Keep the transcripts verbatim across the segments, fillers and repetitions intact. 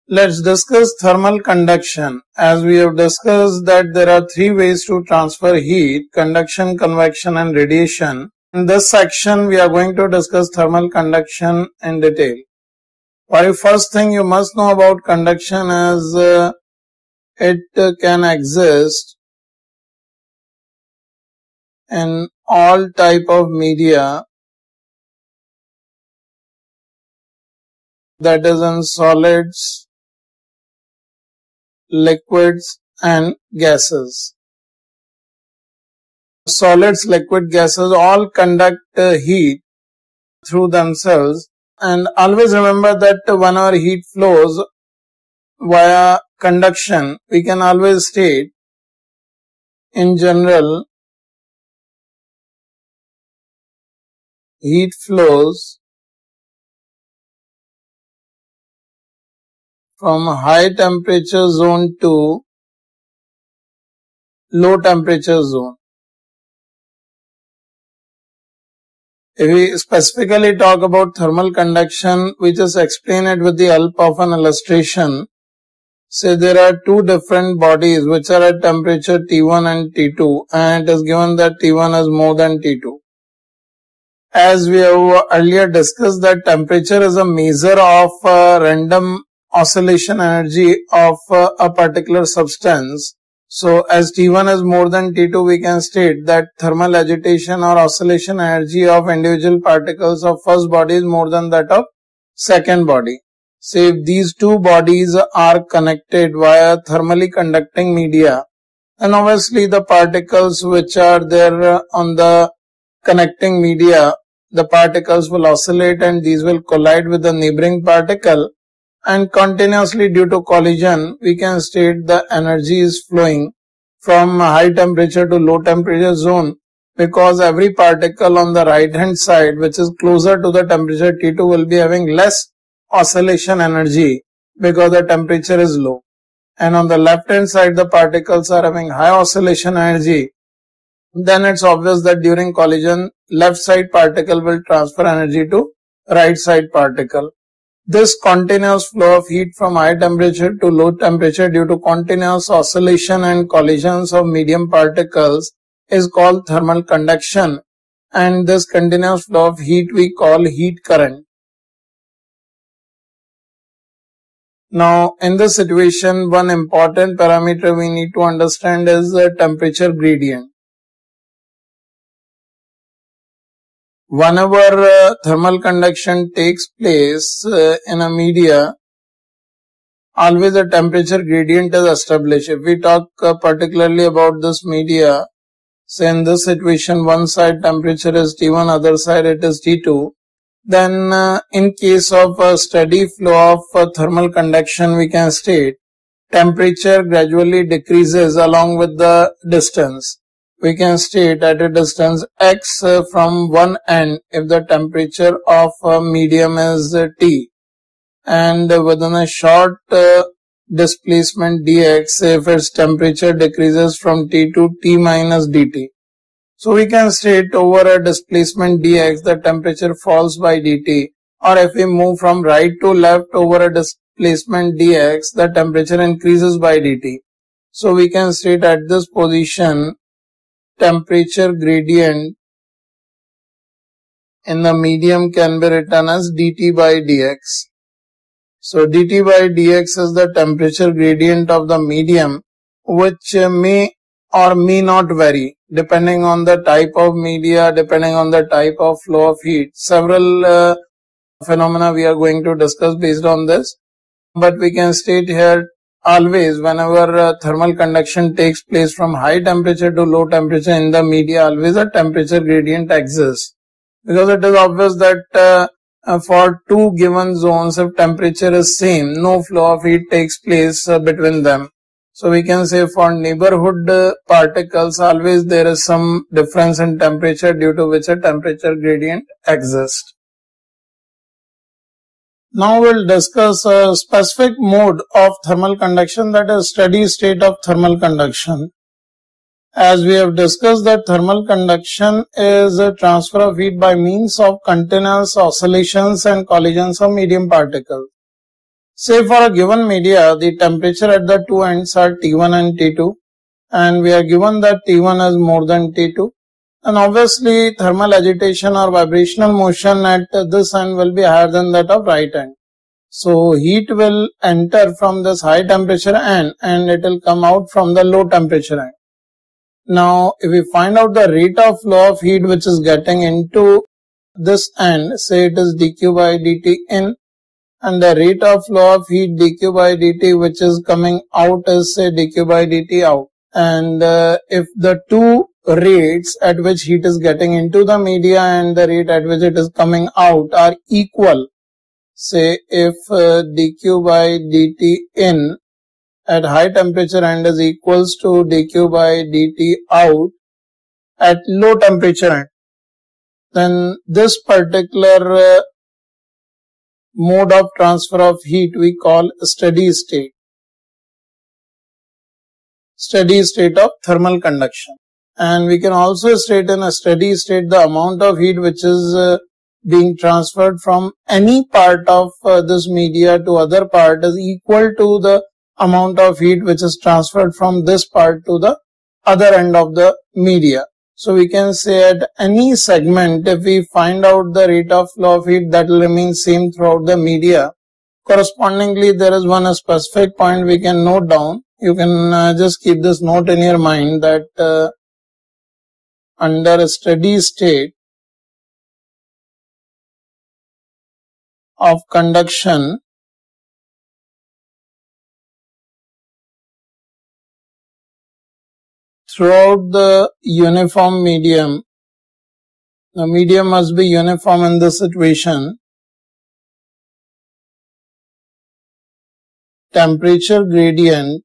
Let's discuss thermal conduction. As we have discussed that there are three ways to transfer heat: conduction, convection and radiation. In this section, we are going to discuss thermal conduction in detail. Well, first thing you must know about conduction is uh, it uh, can exist in all type of media, that is in solids, liquids and gases. Solids, liquid, gases all conduct uh, heat through themselves, and always remember that whenever heat flows via conduction, we can always state in general heat flows from high temperature zone to low temperature zone. If we specifically talk about thermal conduction, we just explain it with the help of an illustration. Say there are two different bodies which are at temperature T one and T two, and it is given that T one is more than T two. As we have earlier discussed, that temperature is a measure of uh, random oscillation energy of uh, a particular substance. So as T one is more than T two, we can state that thermal agitation or oscillation energy of individual particles of first body is more than that of second body. Say if these two bodies are connected via thermally conducting media, then obviously the particles which are there on the connecting media, the particles will oscillate and these will collide with the neighboring particle, and continuously due to collision we can state the energy is flowing from high temperature to low temperature zone, because every particle on the right hand side which is closer to the temperature T two will be having less oscillation energy because the temperature is low, and on the left hand side the particles are having high oscillation energy. Then it's obvious that during collision left side particle will transfer energy to right side particle. This continuous flow of heat from high temperature to low temperature due to continuous oscillation and collisions of medium particles is called thermal conduction, and this continuous flow of heat we call heat current. Now in this situation, one important parameter we need to understand is the temperature gradient. Whenever uh, thermal conduction takes place uh, in a media, always a temperature gradient is established. If we talk uh, particularly about this media, say in this situation one side temperature is T one, other side it is T two, then uh, in case of a steady flow of uh, thermal conduction, we can state temperature gradually decreases along with the distance. We can state at a distance x uh, from one end if the temperature of a medium is uh, T, and uh, within a short uh, displacement dx if its temperature decreases from T to T minus dt. So we can state over a displacement dx the temperature falls by dt, or if we move from right to left over a displacement dx the temperature increases by dt. So we can state at this position temperature gradient in the medium can be written as dt by dx. So dt by dx is the temperature gradient of the medium, which may or may not vary depending on the type of media, depending on the type of flow of heat. Several uh, phenomena we are going to discuss based on this, but we can state here always whenever uh, thermal conduction takes place from high temperature to low temperature in the media, always a temperature gradient exists, because it is obvious that uh, uh, for two given zones, if temperature is same, no flow of heat takes place uh, between them. So we can say for neighborhood uh, particles always there is some difference in temperature due to which a temperature gradient exists. Now we'll discuss a specific mode of thermal conduction, that is steady state of thermal conduction. As we have discussed that thermal conduction is a transfer of heat by means of continuous oscillations and collisions of medium particles. Say for a given media, the temperature at the two ends are T one and T two, and we are given that T one is more than T two. And obviously thermal agitation or vibrational motion at this end will be higher than that of right end. So heat will enter from this high temperature end and it will come out from the low temperature end. Now if we find out the rate of flow of heat which is getting into this end, say it is dq by dt in, and the rate of flow of heat dq by dt which is coming out is say dq by dt out. And uh, if the two rates at which heat is getting into the media and the rate at which it is coming out are equal, say if uh, dq by dt in at high temperature end is equals to dq by dt out at low temperature end, then this particular uh, mode of transfer of heat we call steady state. Steady state of thermal conduction. And we can also state in a steady state the amount of heat which is uh, being transferred from any part of uh, this media to other part is equal to the amount of heat which is transferred from this part to the other end of the media. So we can say at any segment, if we find out the rate of flow of heat, that will remain same throughout the media. Correspondingly, there is one specific point we can note down. You can uh, just keep this note in your mind that uh, under a steady state of conduction, throughout the uniform medium, the medium must be uniform in this situation, temperature gradient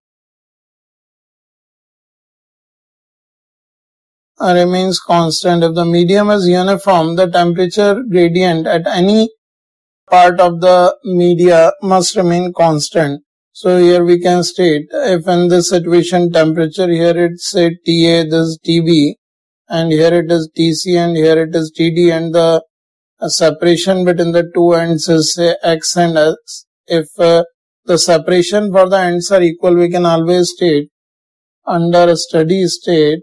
remains constant. If the medium is uniform, the temperature gradient at any part of the media must remain constant. So here we can state, if in this situation temperature, here it's say T A, this is T B, and here it is T C, and here it is T D, and the separation between the two ends is say X and X. If uh, the separation for the ends are equal, we can always state under a steady state,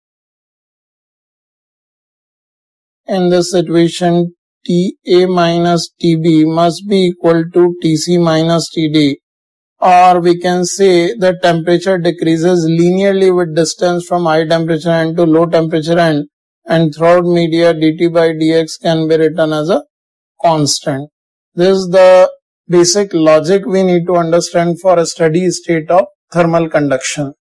in this situation T A minus T B must be equal to T C minus T D. Or we can say the temperature decreases linearly with distance from high temperature end to low temperature end, and throughout media dt by dx can be written as a constant. This is the basic logic we need to understand for a steady state of thermal conduction.